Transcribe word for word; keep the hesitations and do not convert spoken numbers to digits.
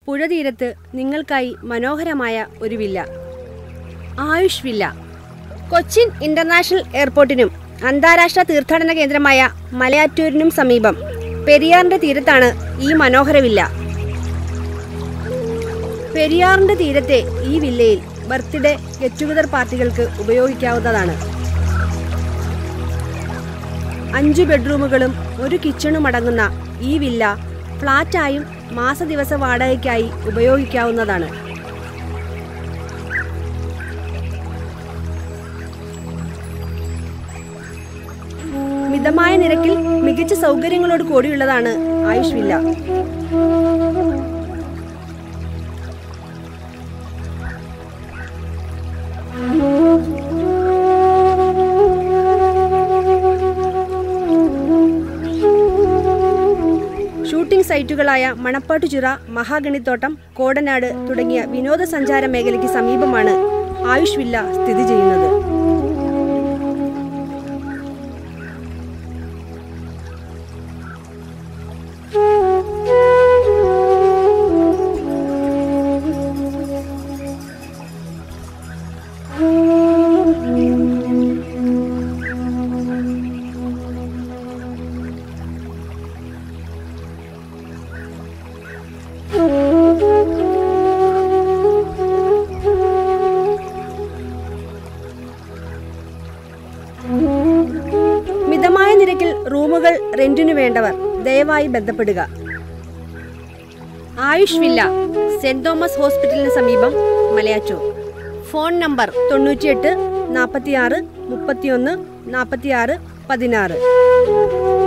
പുഴതീരത്ത് നിങ്ങൾക്കായി മനോഹരമായ ഒരു villa, Ayush villa. Cochin international എയർപോർട്ടിനും അന്താരാഷ്ട്ര തീർത്ഥാടന കേന്ദ്രമായ മലയാറ്റൂരിനും സമീപം പെരിയാറിന്റെ തീരത്താണ് ഈ മനോഹര വില്ല. പെരിയാറിന്റെ തീരത്തെ ഈ വില്ലയിൽ ബർത്ത്ഡേ ഗെറ്റ് ടുഗദർ പാർട്ടികൾക്ക് ഉപയോഗിക്കാവുന്നതാണ്. അഞ്ചു ബെഡ്റൂമുകളും ഒരു കിച്ചണും അടങ്ങുന്ന ഈ വില്ല ഫ്ലാറ്റായും മാസദിവസ വാടകയ്ക്കായി ഉപയോഗിക്കാവുന്നതാണ്. മിതമായ നിരക്കിൽ മികച്ച സൗകര്യങ്ങളോട് കൂടിയുള്ളതാണ് ആയുഷ് വില്ല. ഷൂട്ടിംഗ് സൈറ്റുകളായ മണപ്പാട്ടുചിറ, മഹാഗണിത്തോട്ടം, കോടനാട് തുടങ്ങിയ വിനോദസഞ്ചാര മേഖലയ്ക്ക് സമീപമാണ് ആയുഷ് വില്ല സ്ഥിതി ചെയ്യുന്നത്. മിതമായ നിരക്കിൽ റൂമുകൾ റെന്റിനു വേണ്ടവർ ദയവായി ബന്ധപ്പെടുക. ആയുഷ് വില്ല, സെന്റ് തോമസ് ഹോസ്പിറ്റലിന് സമീപം, മലയാറ്റൂർ. ഫോൺ നമ്പർ തൊണ്ണൂറ്റിയെട്ട് നാൽപ്പത്തിയാറ് മുപ്പത്തിയൊന്ന് നാൽപ്പത്തിയാറ് പതിനാറ്.